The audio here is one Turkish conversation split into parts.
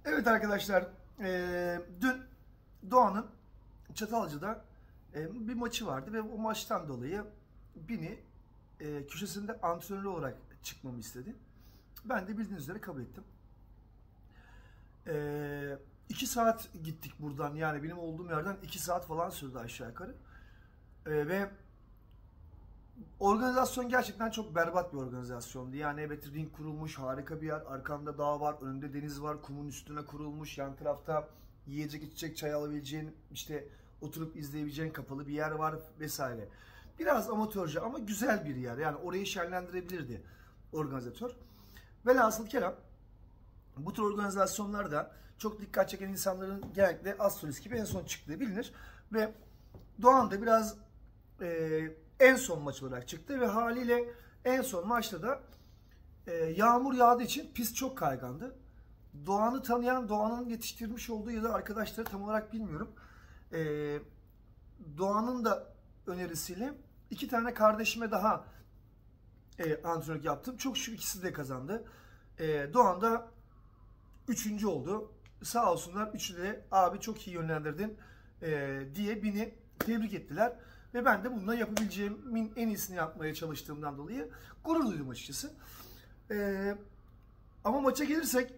Evet arkadaşlar, dün Doğan'ın Çatalca'da bir maçı vardı ve o maçtan dolayı beni köşesinde antrenör olarak çıkmamı istedi. Ben de bildiğiniz üzere kabul ettim. 2 saat gittik buradan, yani benim olduğum yerden 2 saat falan sürdü aşağı yukarı. Ve organizasyon gerçekten çok berbat bir organizasyondu. Yani evet, ring kurulmuş, harika bir yer. Arkamda dağ var, önünde deniz var, kumun üstüne kurulmuş. Yan tarafta yiyecek içecek, çay alabileceğin, işte oturup izleyebileceğin kapalı bir yer var vesaire. Biraz amatörce ama güzel bir yer. Yani orayı şenlendirebilirdi organizatör. Velhasıl kelam, bu tür organizasyonlarda çok dikkat çeken insanların genellikle Astrolist gibi en son çıktığı bilinir. Ve Doğan da biraz en son maç olarak çıktı ve haliyle en son maçta da yağmur yağdığı için pist çok kaygandı. Doğan'ı tanıyan, Doğan'ın yetiştirmiş olduğu ya da arkadaşları tam olarak bilmiyorum. Doğan'ın da önerisiyle 2 tane kardeşime daha antrenörlük yaptım. Çok şükür ikisi de kazandı. Doğan da 3. oldu. Sağ olsunlar, üçü de abi çok iyi yönlendirdin diye beni tebrik ettiler. Ve ben de bununla yapabileceğimin en iyisini yapmaya çalıştığımdan dolayı gurur duydum açıkçası. Ama maça gelirsek,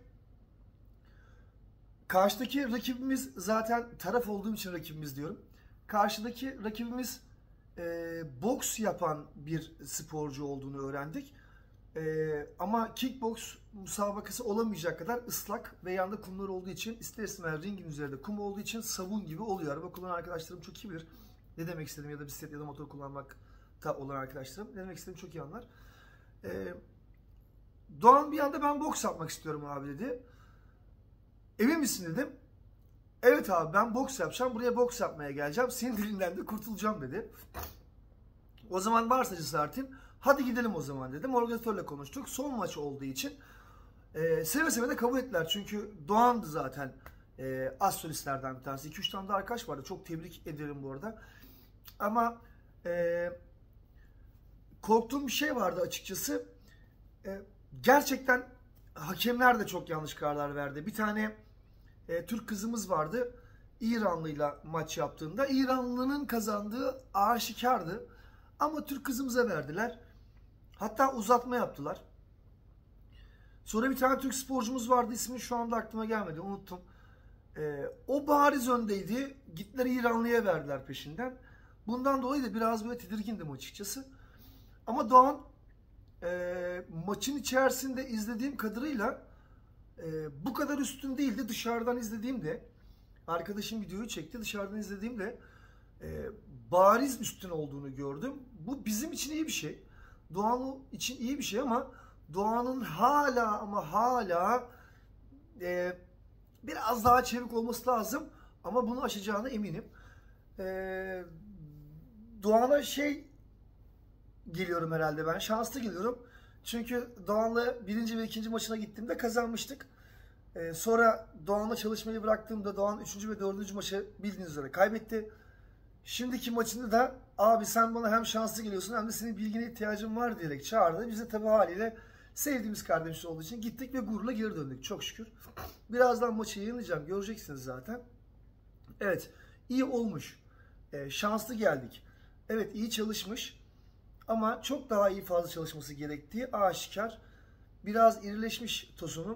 karşıdaki rakibimiz, zaten taraf olduğum için rakibimiz diyorum. Karşıdaki rakibimiz boks yapan bir sporcu olduğunu öğrendik. Ama kickboks müsabakası olamayacak kadar ıslak ve yanında kumlar olduğu için, ister istemez ringin üzerinde kum olduğu için sabun gibi oluyor. Araba kullanan arkadaşlarım çok iyi bilir ne demek istedim, ya da bisiklet ya da motor kullanmakta olan arkadaşlarım ne demek istediğimi çok iyi anlar. Doğan bir anda ben boks yapmak istiyorum abi dedi. Emin misin dedim. Evet abi, ben boks yapacağım, buraya boks yapmaya geleceğim, senin dilinden de kurtulacağım dedi. O zaman varsa cesaretin, hadi gidelim o zaman dedim. Organizatörle konuştuk. Son maç olduğu için seve seve de kabul ettiler. Çünkü Doğan'dı zaten astrolistlerden bir tanesi. 2-3 tane de arkadaş vardı. Çok tebrik ederim bu arada. Ama korktuğum bir şey vardı açıkçası. Gerçekten hakemler de çok yanlış kararlar verdi. Bir tane Türk kızımız vardı. İranlıyla maç yaptığında İranlının kazandığı aşikardı. Ama Türk kızımıza verdiler. Hatta uzatma yaptılar. Sonra bir tane Türk sporcumuz vardı. İsmi şu anda aklıma gelmedi. Unuttum. O bariz öndeydi. Gittiler İranlıya verdiler peşinden. Bundan dolayı da biraz böyle tedirgindim açıkçası. Ama Doğan maçın içerisinde izlediğim kadarıyla bu kadar üstün değildi. Dışarıdan izlediğimde, arkadaşım videoyu çekti, dışarıdan izlediğimde bariz üstün olduğunu gördüm. Bu bizim için iyi bir şey. Doğan için iyi bir şey ama Doğan'ın hala biraz daha çevik olması lazım. Ama bunu aşacağına eminim. Doğan'a geliyorum herhalde ben. Şanslı geliyorum. Çünkü Doğan'la 1. ve 2. maçına gittiğimde kazanmıştık. Sonra Doğan'la çalışmayı bıraktığımda Doğan 3. ve 4. maçı bildiğiniz üzere kaybetti. Şimdiki maçında da abi sen bana hem şanslı geliyorsun hem de senin bilgine ihtiyacım var diyerek çağırdı. Biz de tabii haliyle sevdiğimiz kardeşimiz olduğu için gittik ve gururla geri döndük çok şükür. Birazdan maçı yayınlayacağım, göreceksiniz zaten. Evet, iyi olmuş. Şanslı geldik. Evet, iyi çalışmış. Ama çok daha iyi, fazla çalışması gerektiği aşikar. Biraz irileşmiş Tosun'un.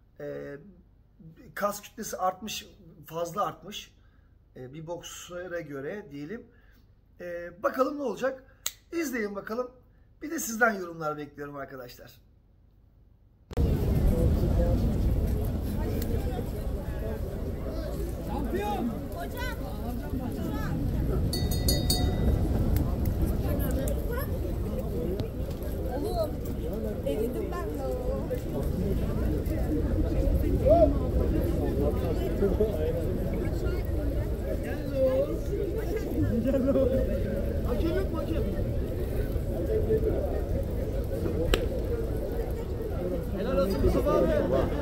Kas kütlesi artmış, fazla artmış. Bir boksöre göre diyelim. Bakalım ne olacak? İzleyin bakalım. Bir de sizden yorumlar bekliyorum arkadaşlar. Şampiyon! Hocam! Oğlum! Eridim ben de oğlum. Hakem yok mu hakem? Helal olsun Mustafa abi.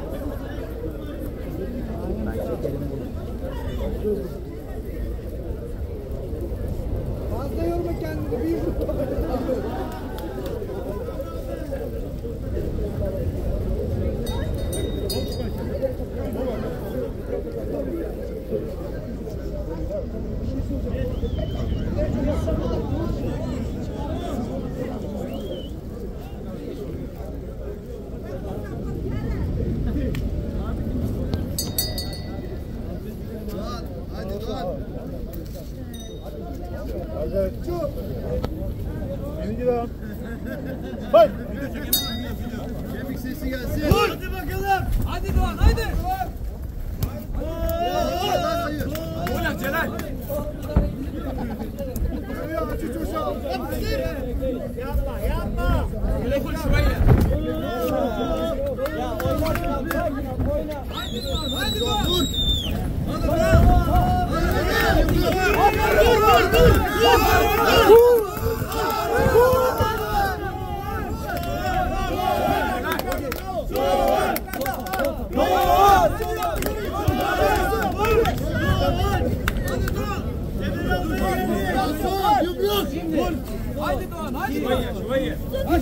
Ben çekelim bunu. Fazla yorma kendini. Büyük. Haydi Doğan, haydi. Şurayı.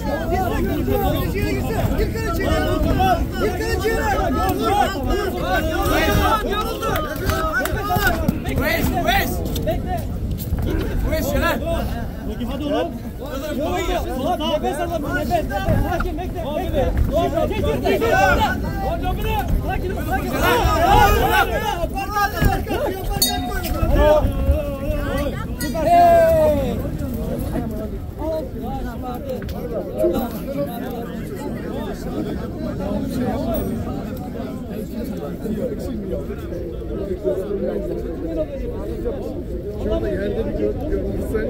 Kureş Şener. Hadi oğlum. Nefes alın, nefes. Sakin, bekle. Yerde bir görürsen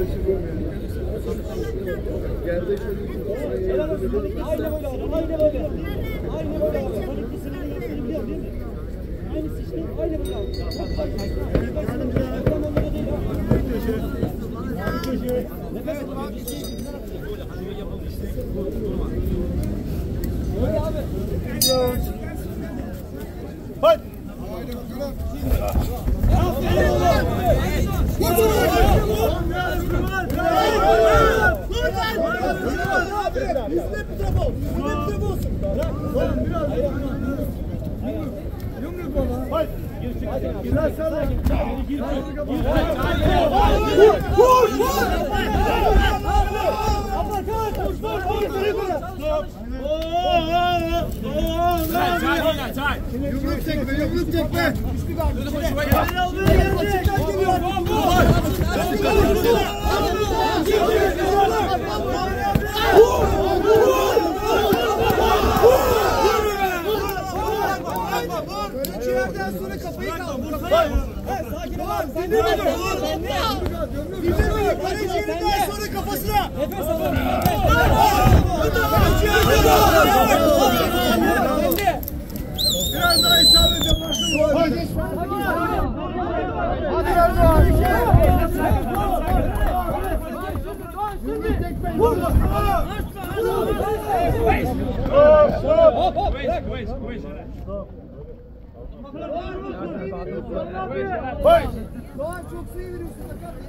yerde Aynı böyle. Aynı böyle. Aynısı işte. Aynı böyle. Nefes alın. Öyle abi. Haydi. Yumruk tekme. Ölçülerden sonra kafayı kaldır. Sakin ol. Sen de Ölçülerden sonra kafasına. nefes alın. Biraz daha isabet yaparsın. Haydi. Hadi Erdoğan. Doğan çok suyu veriyorsun.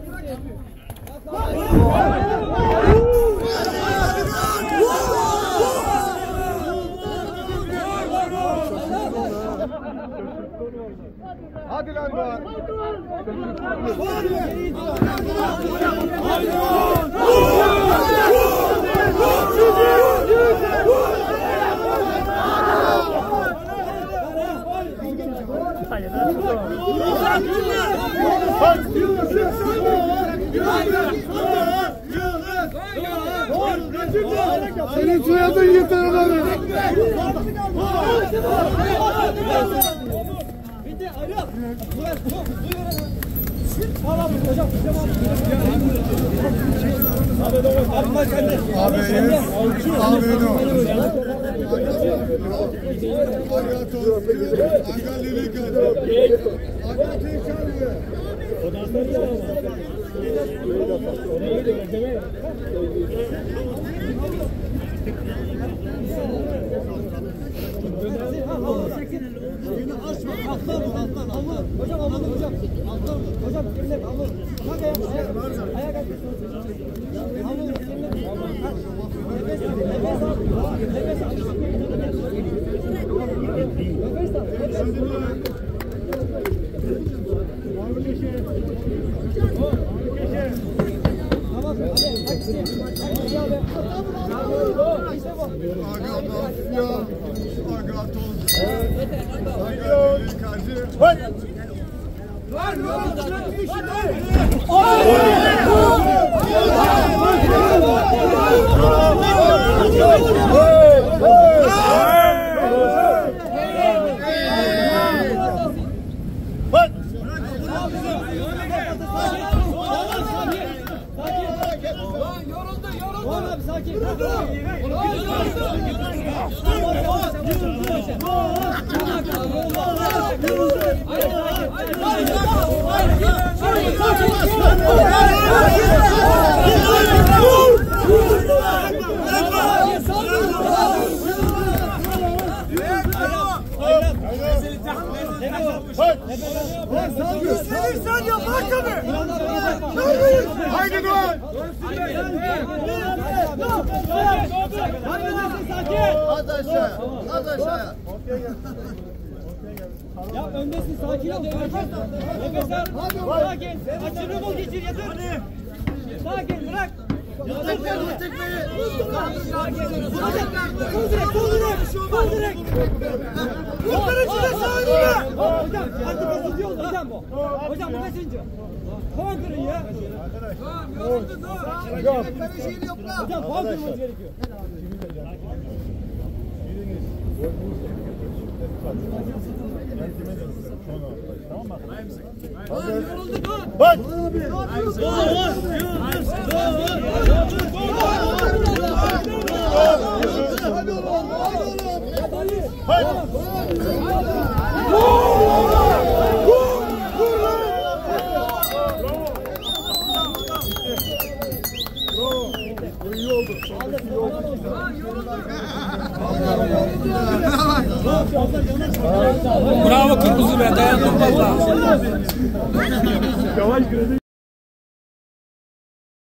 Hadi lan Doğan. Senin soyadın yeter ona. Bitti. Alo. Tamam hocam. Hocam alın hocam. Hocam eline alın. Bak ayağa kalk. Alın. Nefes al. Nefes al. Nefes al. Nefes al. Tamam hadi. Hadi abi. İşte bu. Aga mafya. Aga toz. Aga delikacı. Haydi. Doğan abi sakin. Sen yapar tabii. Haydi Doğan. Hadi aşağıya. Hadi aşağıya. Ya öndesin, sakin ol. Nefes al. Sakin. Açını bul, geçir, yatır. Sakin, bırak. Tek tekmeyi. Vur direkt. Kurtarın şunu sağına. Hocam, artık ısıtıyor hocam bu. Hocam bu kaçıncı? Puan kırın ya. Hocam puan kırmanız gerekiyor. Bak. Bravo kırmızı be, dayan durmaz daha. Yavaş gördün.